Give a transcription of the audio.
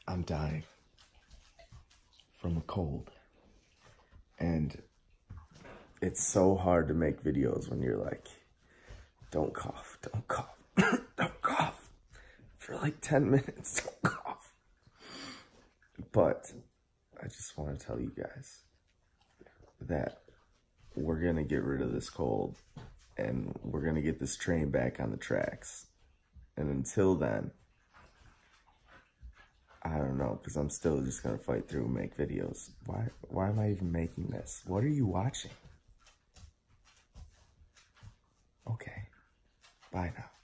I'm dying from a cold. And it's so hard to make videos when you're like, don't cough, don't cough, don't cough. For like 10 minutes, don't cough. But I just want to tell you guys that we're going to get rid of this cold and we're going to get this train back on the tracks. And until then, I don't know, because I'm still just going to fight through and make videos. Why am I even making this? What are you watching? Okay. Bye now.